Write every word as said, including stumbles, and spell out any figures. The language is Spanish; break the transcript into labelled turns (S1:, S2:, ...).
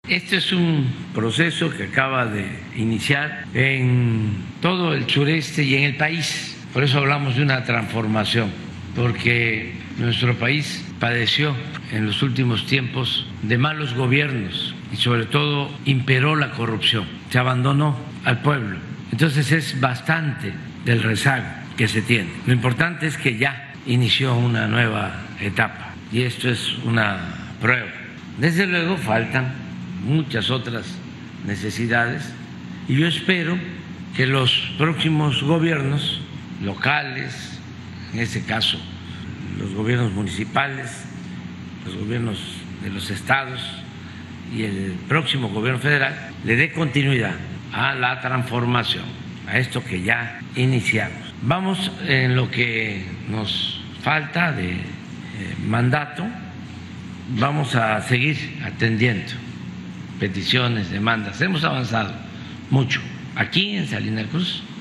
S1: Este es un proceso que acaba de iniciar en todo el sureste y en el país. Por eso hablamos de una transformación, porque nuestro país padeció en los últimos tiempos de malos gobiernos y sobre todo imperó la corrupción, se abandonó al pueblo. Entonces es bastante del rezago que se tiene. Lo importante es que ya inició una nueva etapa y esto es una prueba. Desde luego faltan muchas otras necesidades y yo espero que los próximos gobiernos locales, en este caso los gobiernos municipales, los gobiernos de los estados y el próximo gobierno federal le dé continuidad a la transformación, a esto que ya iniciamos. Vamos en lo que nos falta de eh, mandato, vamos a seguir atendiendo peticiones, demandas. Hemos avanzado mucho aquí en Salina Cruz.